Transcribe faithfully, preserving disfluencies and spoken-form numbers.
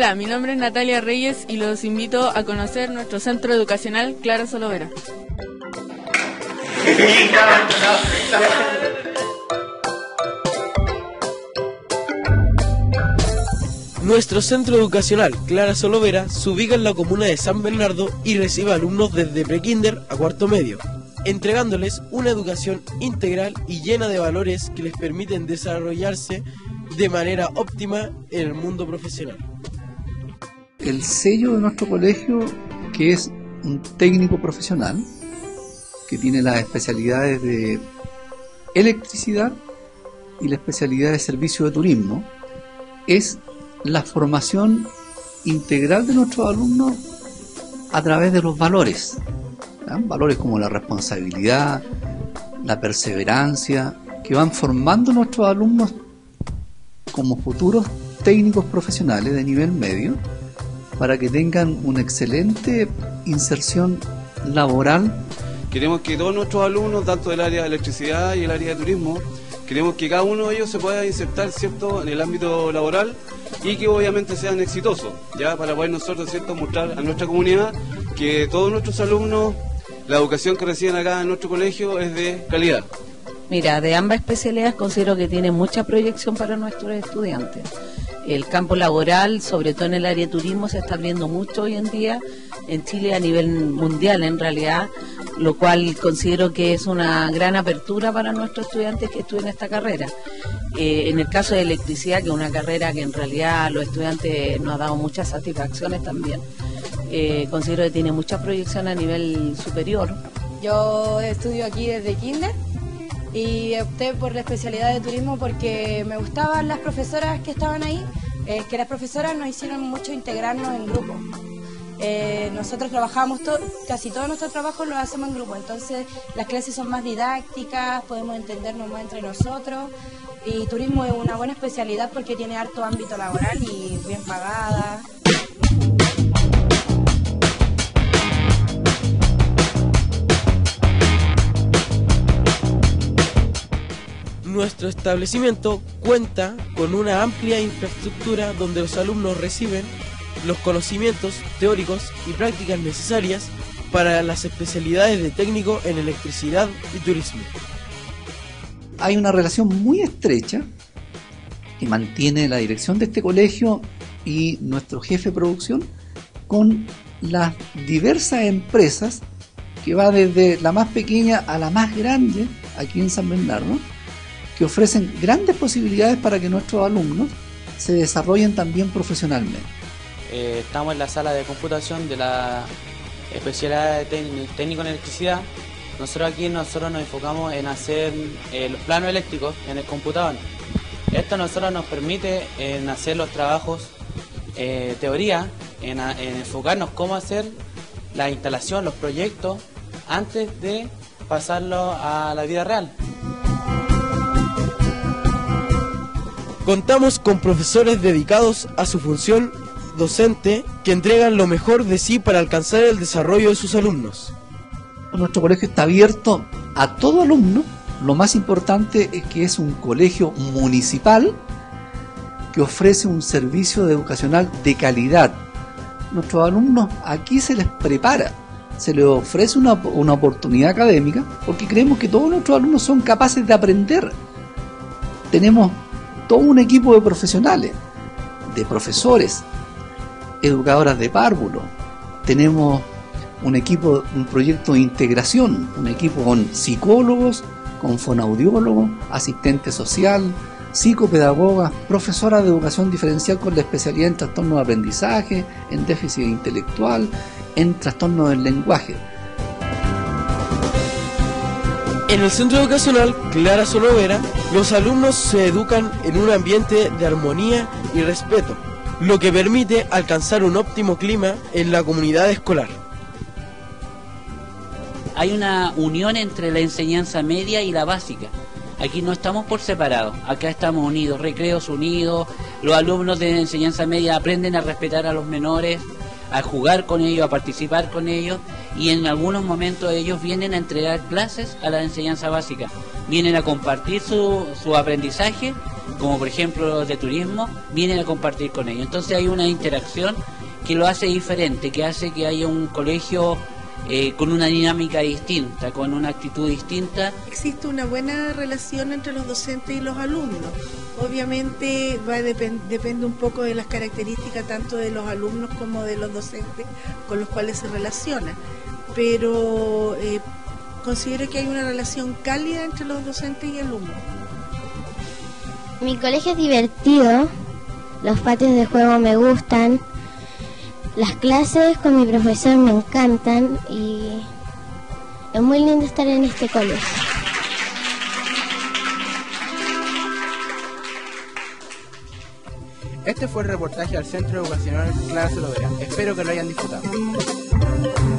Hola, mi nombre es Natalia Reyes y los invito a conocer nuestro centro educacional Clara Solovera. Nuestro centro educacional Clara Solovera se ubica en la comuna de San Bernardo y recibe alumnos desde prekinder a cuarto medio, entregándoles una educación integral y llena de valores que les permiten desarrollarse de manera óptima en el mundo profesional. El sello de nuestro colegio, que es un técnico profesional, que tiene las especialidades de electricidad y la especialidad de servicio de turismo, es la formación integral de nuestros alumnos a través de los valores, ¿sí? Valores como la responsabilidad, la perseverancia, que van formando nuestros alumnos como futuros técnicos profesionales de nivel medio para que tengan una excelente inserción laboral. Queremos que todos nuestros alumnos, tanto del área de electricidad y el área de turismo, queremos que cada uno de ellos se pueda insertar, ¿cierto?, en el ámbito laboral y que obviamente sean exitosos, ya para poder nosotros, ¿cierto?, mostrar a nuestra comunidad que todos nuestros alumnos, la educación que reciben acá en nuestro colegio es de calidad. Mira, de ambas especialidades considero que tiene mucha proyección para nuestros estudiantes. El campo laboral, sobre todo en el área de turismo, se está abriendo mucho hoy en día en Chile a nivel mundial en realidad, lo cual considero que es una gran apertura para nuestros estudiantes que estudian esta carrera. Eh, en el caso de electricidad, que es una carrera que en realidad a los estudiantes nos ha dado muchas satisfacciones también, eh, considero que tiene mucha proyección a nivel superior. Yo estudio aquí desde kinder y opté por la especialidad de turismo porque me gustaban las profesoras que estaban ahí, eh, que las profesoras nos hicieron mucho integrarnos en grupo. Eh, nosotros trabajamos, to casi todos nuestros trabajos los hacemos en grupo, entonces las clases son más didácticas, podemos entendernos más entre nosotros y turismo es una buena especialidad porque tiene harto ámbito laboral y bien pagada. Nuestro establecimiento cuenta con una amplia infraestructura donde los alumnos reciben los conocimientos teóricos y prácticas necesarias para las especialidades de técnico en electricidad y turismo. Hay una relación muy estrecha que mantiene la dirección de este colegio y nuestro jefe de producción con las diversas empresas que va desde la más pequeña a la más grande aquí en San Bernardo, que ofrecen grandes posibilidades para que nuestros alumnos se desarrollen también profesionalmente. Eh, estamos en la sala de computación de la especialidad de técnico en electricidad. Nosotros aquí nosotros nos enfocamos en hacer eh, los planos eléctricos en el computador. Esto a nosotros nos permite en hacer los trabajos eh, teoría, en, en enfocarnos cómo hacer la instalación, los proyectos, antes de pasarlo a la vida real. Contamos con profesores dedicados a su función docente que entregan lo mejor de sí para alcanzar el desarrollo de sus alumnos. Nuestro colegio está abierto a todo alumno. Lo más importante es que es un colegio municipal que ofrece un servicio educacional de calidad. Nuestros alumnos aquí se les prepara, se les ofrece una, una oportunidad académica porque creemos que todos nuestros alumnos son capaces de aprender. Tenemos todo un equipo de profesionales, de profesores, educadoras de párvulo. Tenemos un equipo, un proyecto de integración, un equipo con psicólogos, con fonoaudiólogos, asistente social, psicopedagogas, profesoras de educación diferencial con la especialidad en trastornos de aprendizaje, en déficit intelectual, en trastornos del lenguaje. En el centro educacional Clara Solovera, los alumnos se educan en un ambiente de armonía y respeto, lo que permite alcanzar un óptimo clima en la comunidad escolar. Hay una unión entre la enseñanza media y la básica. Aquí no estamos por separado, acá estamos unidos, recreos unidos, los alumnos de enseñanza media aprenden a respetar a los menores, a jugar con ellos, a participar con ellos, y en algunos momentos ellos vienen a entregar clases a la enseñanza básica, vienen a compartir su, su aprendizaje como por ejemplo los de turismo, vienen a compartir con ellos. Entonces hay una interacción que lo hace diferente, que hace que haya un colegio eh, con una dinámica distinta, con una actitud distinta. Existe una buena relación entre los docentes y los alumnos. Obviamente va a depend- depende un poco de las características tanto de los alumnos como de los docentes con los cuales se relaciona, pero eh, considero que hay una relación cálida entre los docentes y alumnos. Mi colegio es divertido, los patios de juego me gustan, las clases con mi profesor me encantan y es muy lindo estar en este colegio. Este fue el reportaje al Centro Educacional Clara Solovera. Espero que lo hayan disfrutado.